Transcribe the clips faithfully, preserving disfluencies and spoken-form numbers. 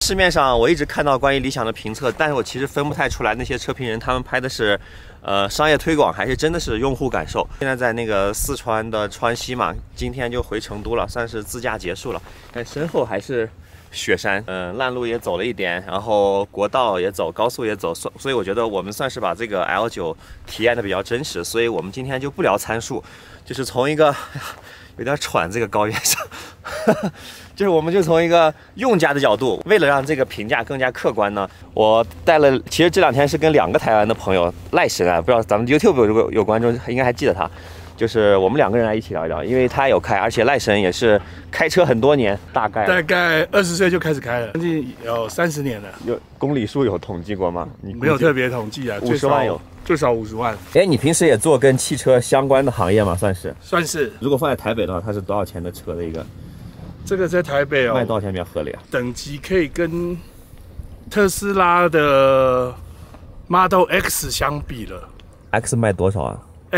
市面上我一直看到关于理想的评测，但是我其实分不太出来那些车评人他们拍的是，呃，商业推广还是真的是用户感受。现在在那个四川的川西嘛，今天就回成都了，算是自驾结束了。但身后还是雪山，嗯、呃，烂路也走了一点，然后国道也走，高速也走，所所以我觉得我们算是把这个 L 九体验的比较真实。所以我们今天就不聊参数，就是从一个有点喘这个高原上。就是我们就从一个用家的角度，为了让这个评价更加客观呢，我带了，其实这两天是跟两个台湾的朋友，赖神啊，不知道咱们 YouTube 有有观众应该还记得他，就是我们两个人来一起聊一聊，因为他有开，而且赖神也是开车很多年，大概大概二十岁就开始开了，将近有三十年了。 有公里数有统计过吗？你没有特别统计啊， 五十万有， 最少五十万。 哎，你平时也做跟汽车相关的行业吗？算是， 算是。 如果放在台北的话，它是多少钱的车的一个？ 这个在台北哦， 卖多少钱比较合理啊？ 等级可以跟特斯拉的 Model X 相比了。 X 卖多少啊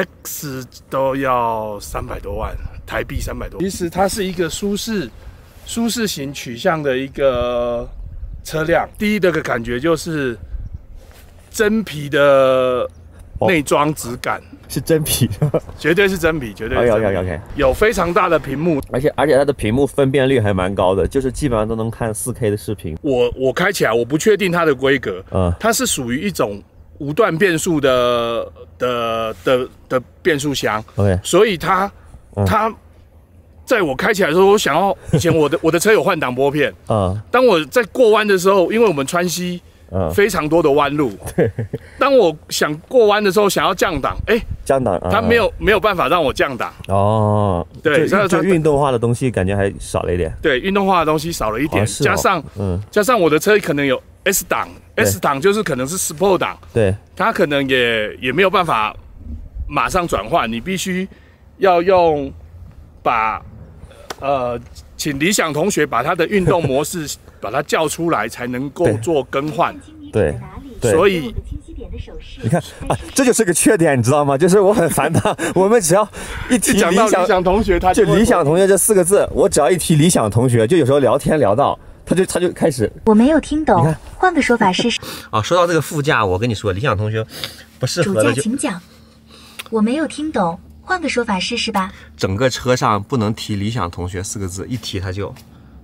？X 都要三百多万台币，三百多。其实它是一个舒适、舒适型取向的一个车辆。第一的个感觉就是真皮的内装质感。哦， 是真皮， 绝对是真皮，绝对是真皮。 OK OK， 有非常大的屏幕， 而且而且它的屏幕分辨率还蛮高的，就是基本上都能看 四 K 的视频。 我我开起来，我不确定它的规格，嗯，它是属于一种无段变速的的的的变速箱 ，OK， 所以它、嗯、它在我开起来的时候，我想要以前我的我的车有换挡拨片，嗯，当我在过弯的时候，因为我们川西。嗯、非常多的弯路。当我想过弯的时候，想要降档，哎、欸， 降档， 它没有、嗯、没有办法让我降档。 哦，对，就就运动化的东西感觉还少了一点。 对，运动化的东西少了一点，哦、加上嗯，加上我的车可能有 S 档 ，S 档就是可能是 Sport 档， 对， 它可能也也没有办法马上转换，你必须要用把呃。请理想同学把他的运动模式把它叫出来，才能够做更换。 对，对， 所以你看啊，这就是个缺点，你知道吗？就是我很烦他。我们只要一提理想理想同学，他就理想同学这四个字，我只要一提理想同学，就有时候聊天聊到，他就他就开始。 我没有听懂，换个说法试试。 啊，说到这个副驾，我跟你说，理想同学不适合的就。 主驾请讲。我没有听懂。换个说法试试吧。 整个车上不能提理想同学四个字，一提他就。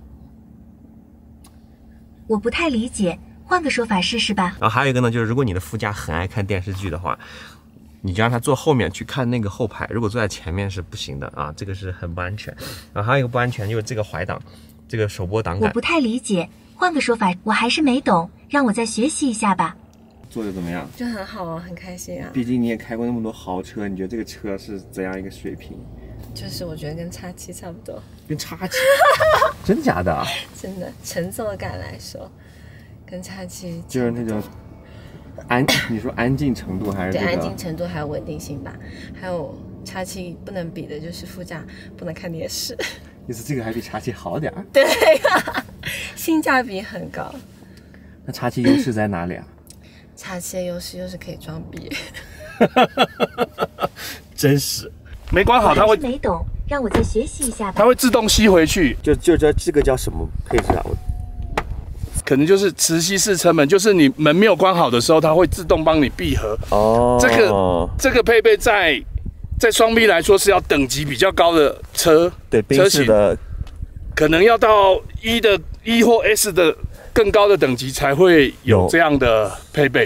我不太理解，换个说法试试吧。 然后还有一个呢，就是如果你的副驾很爱看电视剧的话，你就让他坐后面去看那个后排，如果坐在前面是不行的啊，这个是很不安全。然后还有一个不安全就是这个怀档，这个手拨档杆。 我不太理解，换个说法，我还是没懂，让我再学习一下吧。 做的怎么样？ 就很好啊，很开心啊。 毕竟你也开过那么多豪车，你觉得这个车是怎样一个水平？ 就是我觉得跟叉七差不多。 跟叉七？真假的、啊？ 真的，乘坐感来说，跟叉七就是那种安，你说安静程度还是、这个？ 对，安静程度还有稳定性吧。还有叉七不能比的就是副驾不能看电视。 意思这个还比叉七好点儿？ 对、啊，性价比很高。 那叉七优势在哪里啊？ 叉七的优势又是可以装逼， 真是没关好，它会没懂，让我再学习一下吧。 它会自动吸回去， 就就这这个叫什么配置啊？我可能就是磁吸式车门，就是你门没有关好的时候，它会自动帮你闭合。哦，这个这个配备在在双 B 来说是要等级比较高的车， 对，宾士的可能要到一的一或 S 的。更高的等级才会有这样的配备。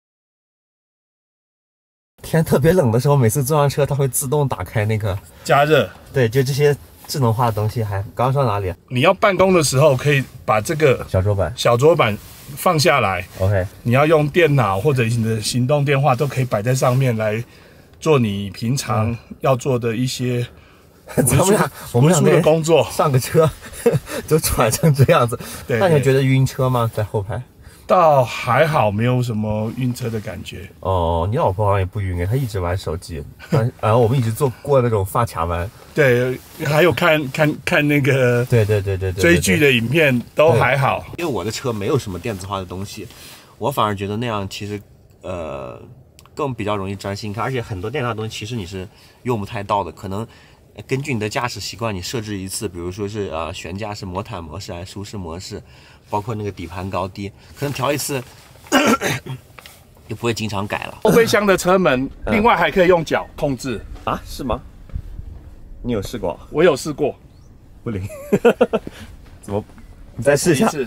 天特别冷的时候，每次坐上车，它会自动打开那个加热。 对，就这些智能化的东西还。刚刚说哪里？ 你要办公的时候，可以把这个小桌板、 小桌板放下来。 OK， 你要用电脑或者你的行动电话都可以摆在上面来做你平常要做的一些。 咱们俩，我们俩的工作上个车就喘成这样子。对，那你觉得晕车吗？在后排？ 倒还好，没有什么晕车的感觉。 哦，你老婆好像也不晕，她一直玩手机。然后我们一直做过那种发卡弯。 对，还有看看看那个， 对对对对对， 追剧的影片都还好。 因为我的车没有什么电子化的东西，我反而觉得那样其实呃更比较容易专心看，而且很多电子化的东西其实你是用不太到的，可能。根据你的驾驶习惯，你设置一次，比如说是呃悬架是魔毯模式还是舒适模式， 包括那个底盘高低，可能调一次就不会经常改了。 后备箱的车门，另外还可以用脚控制啊？是吗？你有试过？ 我有试过， 不灵。怎么？你再试一下。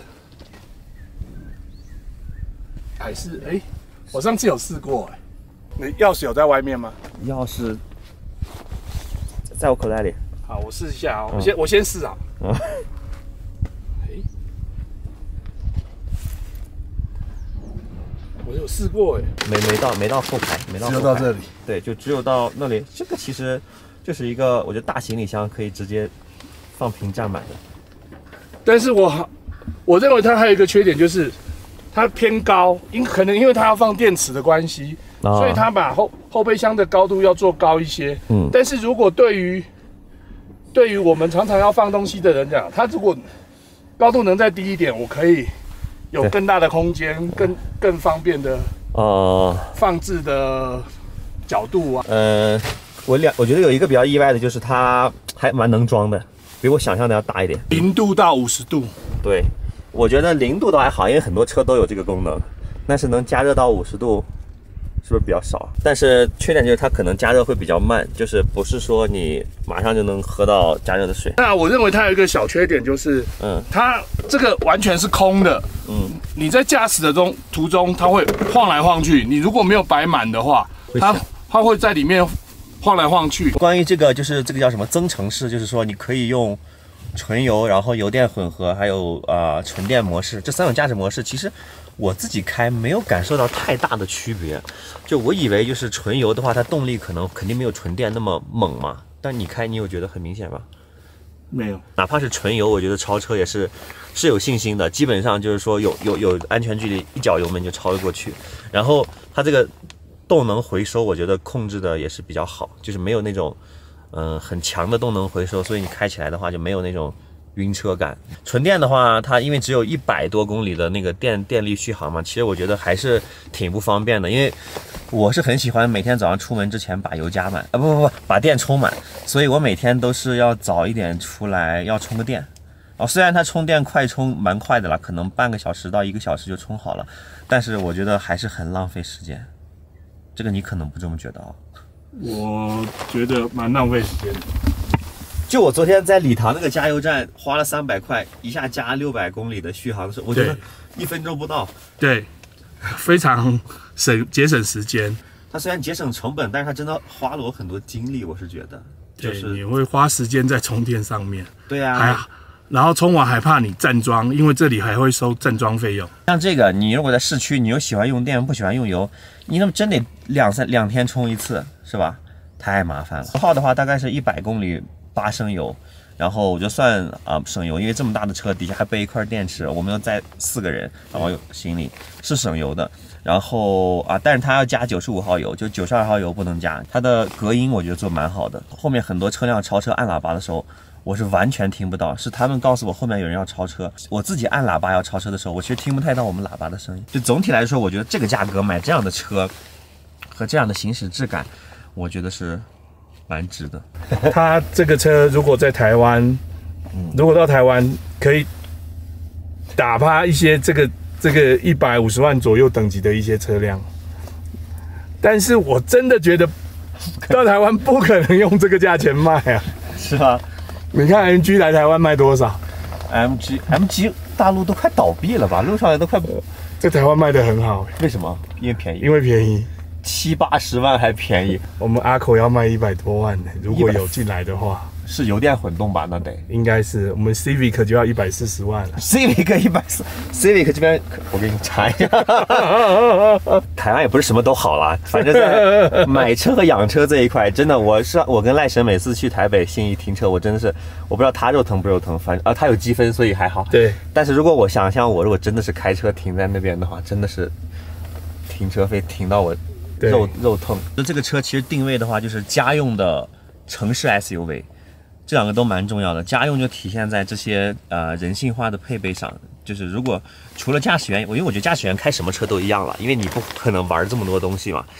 还是哎、欸，我上次有试过哎、欸。你钥匙有在外面吗？ 钥匙在我口袋里。 好，我试一下哦。嗯、我先我先试啊。嗯。哎、欸，我有试过哎、 欸。没没到没到后排，没到后排。 只有到这里。 对，就只有到那里。这个其实就是一个，我觉得大行李箱可以直接放平站满的。 但是我我认为它还有一个缺点就是。它偏高，因可能因为它要放电池的关系，哦、所以它把后后备箱的高度要做高一些。嗯，但是如果对于对于我们常常要放东西的人讲，它如果高度能再低一点，我可以有更大的空间，更更方便的呃放置的角度啊。 呃，我两我觉得有一个比较意外的就是它还蛮能装的，比我想象的要大一点， 零度到五十度。 对。我觉得零度倒还好，因为很多车都有这个功能，但是能加热到五十度，是不是比较少？但是缺点就是它可能加热会比较慢，就是不是说你马上就能喝到加热的水。 那我认为它有一个小缺点就是，嗯，它这个完全是空的，嗯，你在驾驶的中途中它会晃来晃去，你如果没有摆满的话，它它会在里面晃来晃去。 关于这个就是这个叫什么增程式，就是说你可以用。纯油，然后油电混合，还有呃纯电模式，这三种驾驶模式，其实我自己开没有感受到太大的区别。就我以为就是纯油的话，它动力可能肯定没有纯电那么猛嘛。但你开，你有觉得很明显吗？ 没有， 哪怕是纯油，我觉得超车也是是有信心的。基本上就是说有有有安全距离，一脚油门就超得过去。然后它这个动能回收，我觉得控制的也是比较好，就是没有那种。嗯，很强的动能回收，所以你开起来的话就没有那种晕车感。纯电的话，它因为只有一百多公里的那个电电力续航嘛，其实我觉得还是挺不方便的。因为我是很喜欢每天早上出门之前把油加满，啊不不不，把电充满，所以我每天都是要早一点出来要充个电。哦，虽然它充电快充蛮快的了，可能半个小时到一个小时就充好了，但是我觉得还是很浪费时间。这个你可能不这么觉得啊。 我觉得蛮浪费时间的。 就我昨天在礼堂那个加油站花了三百块，一下加六百公里的续航的时候，我觉得一分钟不到。 对，非常省节省时间。 它虽然节省成本，但是它真的花了我很多精力，我是觉得。 就是你会花时间在充电上面。 对啊。 还然后充完还怕你站桩，因为这里还会收站桩费用。 像这个，你如果在市区，你又喜欢用电，不喜欢用油，你那么真得两三两天充一次，是吧？太麻烦了。油耗的话大概是一百公里八升油，然后我就算啊、呃、省油，因为这么大的车底下还备一块电池，我们要载四个人，然后有行李是省油的。然后啊，但是它要加九十五号油，就九十二号油不能加。它的隔音我觉得做蛮好的，后面很多车辆超车按喇叭的时候。我是完全听不到，是他们告诉我后面有人要超车，我自己按喇叭要超车的时候，我其实听不太到我们喇叭的声音。就总体来说，我觉得这个价格买这样的车和这样的行驶质感，我觉得是蛮值的。 它这个车如果在台湾，嗯，如果到台湾可以打趴一些这个这个一百五十万左右等级的一些车辆，但是我真的觉得到台湾不可能用这个价钱卖啊。 是吧？ 你看 M G 来台湾卖多少 ？M G M G 大陆都快倒闭了吧？路上来都快， 在台湾卖得很好。 为什么？因为便宜。 因为便宜， 七八十万还便宜。 我们阿口要卖一百多万呢，如果有进来的话。 是油电混动吧？那得应该是。我们 Civic 就要一百四十万了。 Civic 一百四 ，Civic 这边我给你查一下。台湾也不是什么都好啦，反正在买车和养车这一块，真的，我是我跟赖神每次去台北信义停车，我真的是我不知道他肉疼不肉疼，反正啊他有积分，所以还好。 对。 但是如果我想象我如果真的是开车停在那边的话，真的是停车费停到我肉肉痛。那这个车其实定位的话，就是家用的城市 S U V。这两个都蛮重要的，家用就体现在这些呃人性化的配备上。就是如果除了驾驶员，我因为我觉得驾驶员开什么车都一样了，因为你不可能玩这么多东西嘛。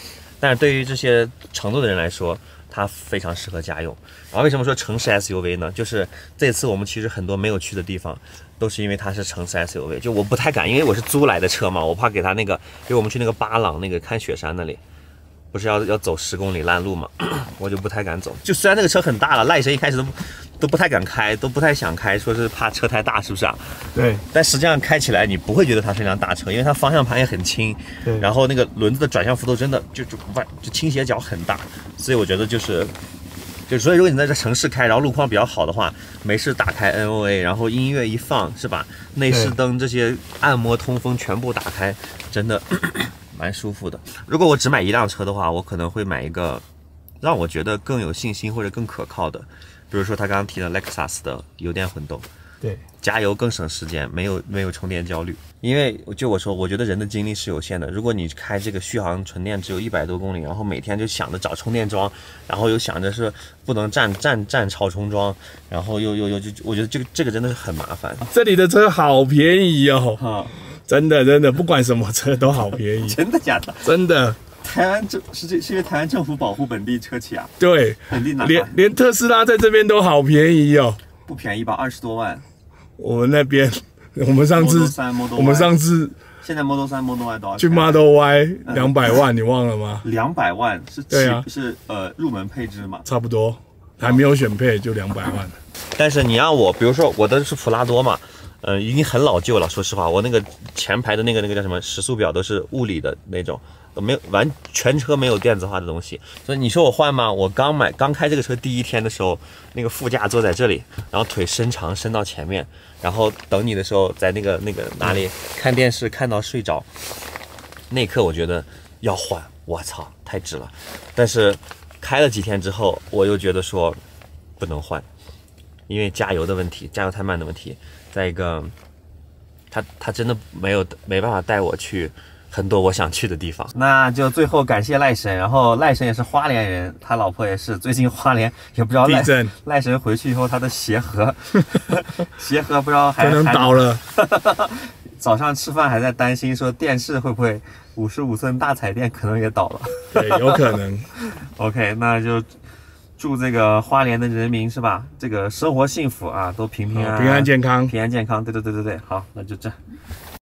但是对于这些成都的人来说，它非常适合家用。然后为什么说城市 S U V 呢？就是这次我们其实很多没有去的地方，都是因为它是城市 S U V。就我不太敢，因为我是租来的车嘛，我怕给他那个，因为我们去那个巴朗那个看雪山那里，不是要要走十公里烂路嘛，我就不太敢走。就虽然那个车很大了，赖神一开始都都不太敢开，都不太想开，说是怕车太大，是不是啊？ 对。 但实际上开起来你不会觉得它是一辆大车，因为它方向盘也很轻， 对。 然后那个轮子的转向幅度真的就就弯就倾斜角很大，所以我觉得就是。就所以，如果你在这城市开，然后路况比较好的话，没事打开 N O A， 然后音乐一放，是吧？内饰灯这些按摩、通风全部打开，真的咳咳蛮舒服的。如果我只买一辆车的话，我可能会买一个让我觉得更有信心或者更可靠的，比如说他刚刚提的 Lexus 的油电混动。 对， 加油更省时间，没有没有充电焦虑。因为就我说，我觉得人的精力是有限的。如果你开这个续航纯电只有一百多公里，然后每天就想着找充电桩，然后又想着是不能占占占超充桩，然后又又又就我觉得这个这个真的是很麻烦。 这里的车好便宜哦， 啊， 真的真的，不管什么车都好便宜。 真的假的？ 真的。 台湾政是这是因为台湾政府保护本地车企啊？ 对， 本地拿连连特斯拉在这边都好便宜哦。 不便宜吧？二十多万。 我们那边，我们上次，我们上次， 现在 Model 三 Model Y 多少？ 去 Model Y 两百万，你忘了吗？ 两百万是对啊， 是呃入门配置嘛？ 差不多，还没有选配就两百万。 但是你让我，比如说我的是普拉多嘛，呃，已经很老旧了。说实话，我那个前排的那个那个叫什么时速表都是物理的那种。没有完全车没有电子化的东西，所以你说我换吗？我刚买刚开这个车第一天的时候，那个副驾坐在这里，然后腿伸长伸到前面，然后等你的时候在那个那个哪里看电视看到睡着，那一刻我觉得要换，我操，太值了。但是开了几天之后，我又觉得说不能换，因为加油的问题，加油太慢的问题，再一个，他他真的没有没办法带我去。很多我想去的地方，那就最后感谢赖神，然后赖神也是花莲人，他老婆也是，最近花莲也不知道赖赖神回去以后他的鞋盒，鞋盒不知道还可能倒了， 早上吃饭还在担心说电视会不会五十五寸大彩电可能也倒了， 对，有可能。 OK， 那就祝这个花莲的人民是吧，这个生活幸福啊，都平平安安、 平安健康、 平安健康，对对对对对，好，那就这。